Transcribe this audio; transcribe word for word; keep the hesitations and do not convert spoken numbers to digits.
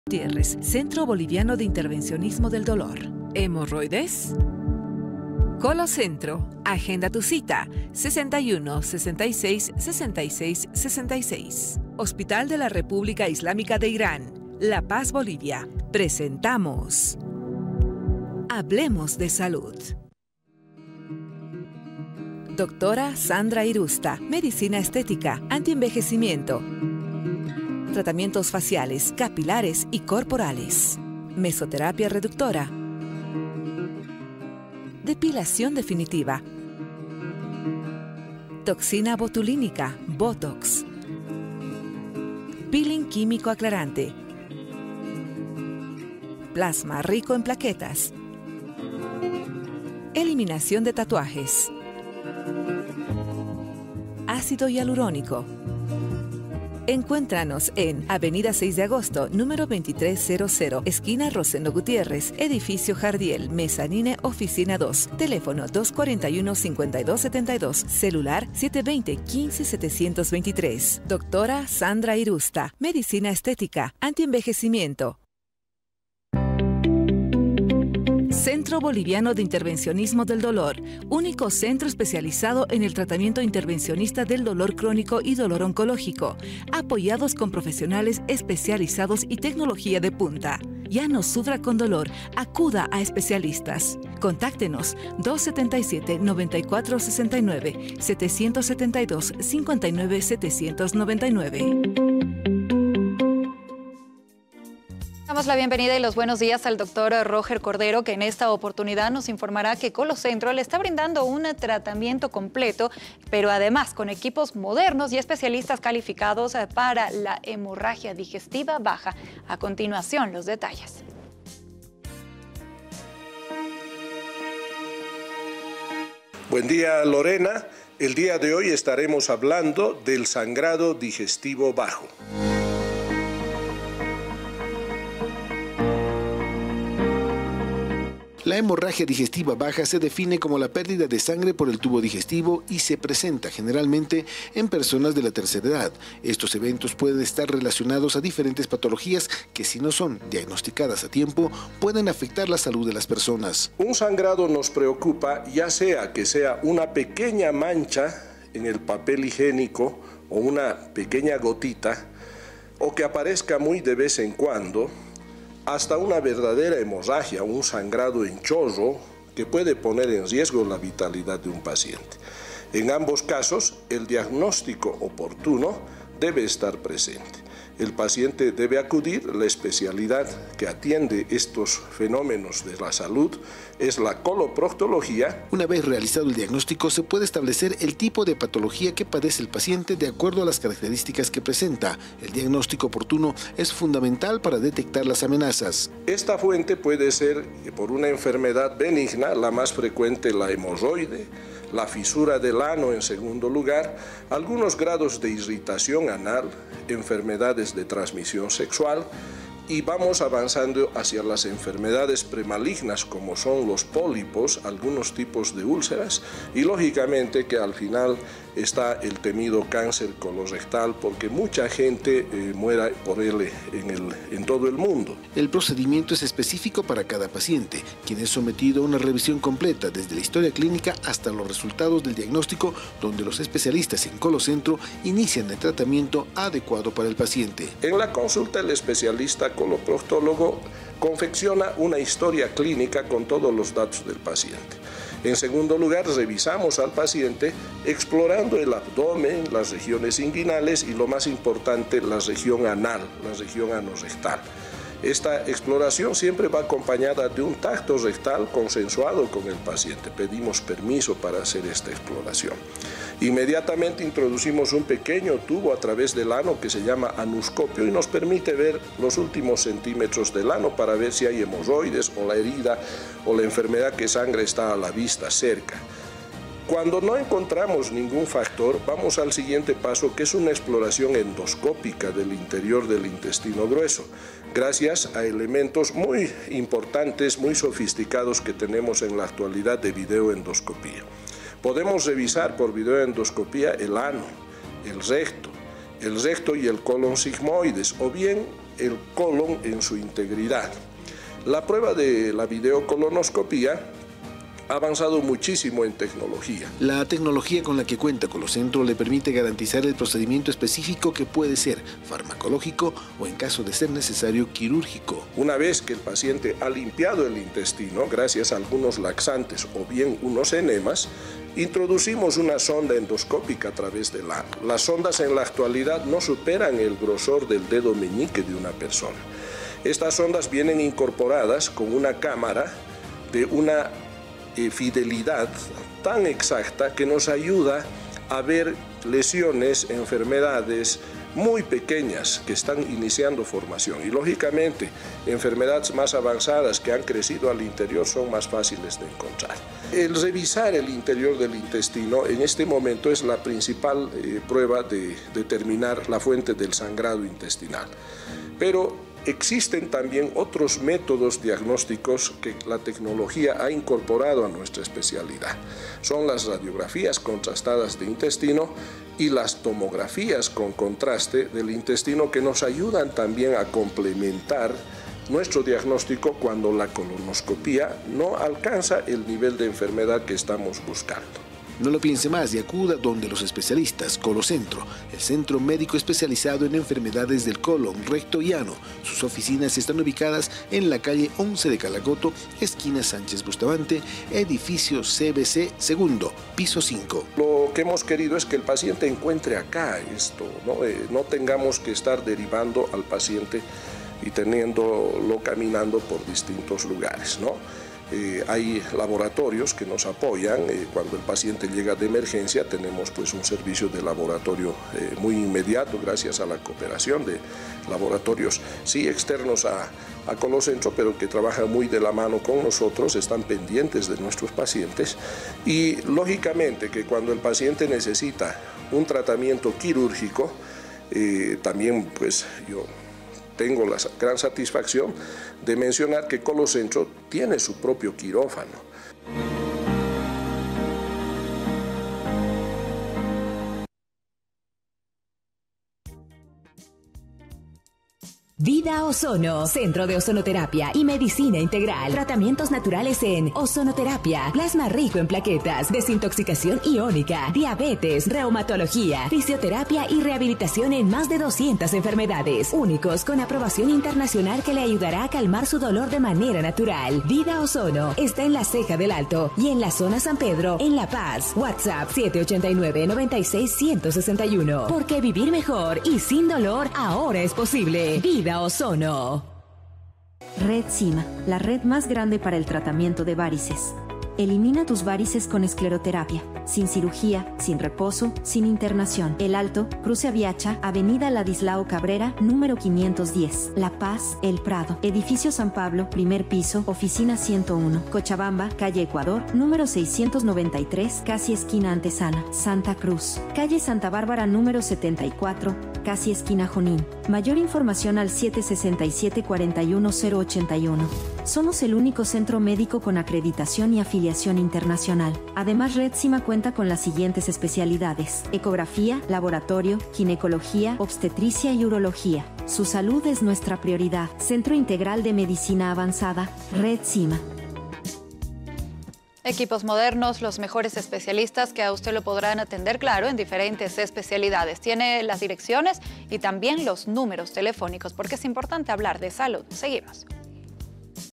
Gutiérrez, Centro Boliviano de Intervencionismo del Dolor. ¿Hemorroides? Colocentro. Agenda tu cita. sesenta y uno, sesenta y seis, sesenta y seis, sesenta y seis. Hospital de la República Islámica de Irán. La Paz, Bolivia. Presentamos Hablemos de Salud. Doctora Sandra Irusta. Medicina estética, antienvejecimiento, tratamientos faciales, capilares y corporales. Mesoterapia reductora. Depilación definitiva. Toxina botulínica, Botox. Peeling químico aclarante. Plasma rico en plaquetas. Eliminación de tatuajes. Ácido hialurónico. Encuéntranos en Avenida seis de agosto, número veintitrés cero, esquina Rosendo Gutiérrez, edificio Jardiel, Mezanine, oficina dos, teléfono dos cuatro uno, cinco dos siete dos, celular siete dos cero, uno cinco siete dos tres. Doctora Sandra Irusta, medicina estética, antienvejecimiento. Centro Boliviano de Intervencionismo del Dolor, único centro especializado en el tratamiento intervencionista del dolor crónico y dolor oncológico, apoyados con profesionales especializados y tecnología de punta. Ya no sufra con dolor, acuda a especialistas. Contáctenos dos siete siete, nueve cuatro seis nueve, siete siete dos, cinco nueve siete nueve nueve. Damos la bienvenida y los buenos días al doctor Roger Cordero, que en esta oportunidad nos informará que Colocentro le está brindando un tratamiento completo, pero además con equipos modernos y especialistas calificados para la hemorragia digestiva baja. A continuación, los detalles. Buen día, Lorena. El día de hoy estaremos hablando del sangrado digestivo bajo. La hemorragia digestiva baja se define como la pérdida de sangre por el tubo digestivo y se presenta generalmente en personas de la tercera edad. Estos eventos pueden estar relacionados a diferentes patologías que, si no son diagnosticadas a tiempo, pueden afectar la salud de las personas. Un sangrado nos preocupa, ya sea que sea una pequeña mancha en el papel higiénico o una pequeña gotita, o que aparezca muy de vez en cuando, hasta una verdadera hemorragia, un sangrado en chorro que puede poner en riesgo la vitalidad de un paciente. En ambos casos, el diagnóstico oportuno debe estar presente. El paciente debe acudir, la especialidad que atiende estos fenómenos de la salud es la coloproctología. Una vez realizado el diagnóstico, se puede establecer el tipo de patología que padece el paciente de acuerdo a las características que presenta. El diagnóstico oportuno es fundamental para detectar las amenazas. Esta fuente puede ser por una enfermedad benigna, la más frecuente la hemorroide, la fisura del ano en segundo lugar, algunos grados de irritación anal, enfermedades de transmisión sexual, y vamos avanzando hacia las enfermedades premalignas como son los pólipos, algunos tipos de úlceras y lógicamente que al final está el temido cáncer colorectal porque mucha gente eh, muera por él en, el, en todo el mundo. El procedimiento es específico para cada paciente, quien es sometido a una revisión completa desde la historia clínica hasta los resultados del diagnóstico, donde los especialistas en Colocentro inician el tratamiento adecuado para el paciente. En la consulta el especialista coloproctólogo confecciona una historia clínica con todos los datos del paciente. En segundo lugar, revisamos al paciente explorando el abdomen, las regiones inguinales y lo más importante, la región anal, la región anorrectal. Esta exploración siempre va acompañada de un tacto rectal consensuado con el paciente. Pedimos permiso para hacer esta exploración. Inmediatamente introducimos un pequeño tubo a través del ano que se llama anuscopio y nos permite ver los últimos centímetros del ano para ver si hay hemorroides o la herida o la enfermedad que sangra está a la vista cerca. Cuando no encontramos ningún factor, vamos al siguiente paso, que es una exploración endoscópica del interior del intestino grueso, gracias a elementos muy importantes, muy sofisticados que tenemos en la actualidad de videoendoscopía. Podemos revisar por videoendoscopía el ano, el recto, el recto y el colon sigmoides, o bien el colon en su integridad. La prueba de la videocolonoscopía ha avanzado muchísimo en tecnología. La tecnología con la que cuenta Colocentro le permite garantizar el procedimiento específico que puede ser farmacológico o, en caso de ser necesario, quirúrgico. Una vez que el paciente ha limpiado el intestino, gracias a algunos laxantes o bien unos enemas, introducimos una sonda endoscópica a través del ano. Las sondas en la actualidad no superan el grosor del dedo meñique de una persona. Estas sondas vienen incorporadas con una cámara de una eh, fidelidad tan exacta que nos ayuda a ver lesiones, enfermedades muy pequeñas que están iniciando formación. Y lógicamente, enfermedades más avanzadas que han crecido al interior son más fáciles de encontrar. El revisar el interior del intestino en este momento es la principal eh, prueba de determinar la fuente del sangrado intestinal. Pero existen también otros métodos diagnósticos que la tecnología ha incorporado a nuestra especialidad. Son las radiografías contrastadas de intestino y las tomografías con contraste del intestino, que nos ayudan también a complementar nuestro diagnóstico cuando la colonoscopía no alcanza el nivel de enfermedad que estamos buscando. No lo piense más y acuda donde los especialistas. Colocentro, el centro médico especializado en enfermedades del colon, recto y ano. Sus oficinas están ubicadas en la calle once de Calacoto, esquina Sánchez Bustamante, edificio C B C segundo, piso cinco. Lo que hemos querido es que el paciente encuentre acá esto, ¿no? Eh, no tengamos que estar derivando al paciente y teniéndolo caminando por distintos lugares, ¿no? Eh, hay laboratorios que nos apoyan. Eh, cuando el paciente llega de emergencia, tenemos pues un servicio de laboratorio eh, muy inmediato, gracias a la cooperación de laboratorios, sí externos a, a Colocentro, pero que trabajan muy de la mano con nosotros, están pendientes de nuestros pacientes. Y lógicamente que cuando el paciente necesita un tratamiento quirúrgico, eh, también pues yo tengo la gran satisfacción de mencionar que Colocentro tiene su propio quirófano. Vida Ozono, Centro de Ozonoterapia y Medicina Integral. Tratamientos naturales en ozonoterapia, plasma rico en plaquetas, desintoxicación iónica, diabetes, reumatología, fisioterapia y rehabilitación en más de doscientas enfermedades. Únicos con aprobación internacional que le ayudará a calmar su dolor de manera natural. Vida Ozono está en la Ceja del Alto y en la zona San Pedro, en La Paz. WhatsApp siete ocho nueve, nueve seis, uno cero seis uno. Porque vivir mejor y sin dolor ahora es posible. Vida Ozono. Red Cima, la red más grande para el tratamiento de varices. Elimina tus varices con escleroterapia, sin cirugía, sin reposo, sin internación. El Alto, Cruce Aviacha, Avenida Ladislao Cabrera, número quinientos diez. La Paz, El Prado, Edificio San Pablo, primer piso, oficina ciento uno. Cochabamba, calle Ecuador, número seiscientos noventa y tres, casi esquina Antesana. Santa Cruz, calle Santa Bárbara, número setenta y cuatro, casi esquina Junín. Mayor información al siete seis siete, cuatro uno cero ocho uno. Somos el único centro médico con acreditación y afiliación internacional. Además, Red Cima cuenta con las siguientes especialidades: ecografía, laboratorio, ginecología, obstetricia y urología. Su salud es nuestra prioridad. Centro Integral de Medicina Avanzada, Red Cima. Equipos modernos, los mejores especialistas que a usted lo podrán atender, claro, en diferentes especialidades. Tiene las direcciones y también los números telefónicos, porque es importante hablar de salud. Seguimos.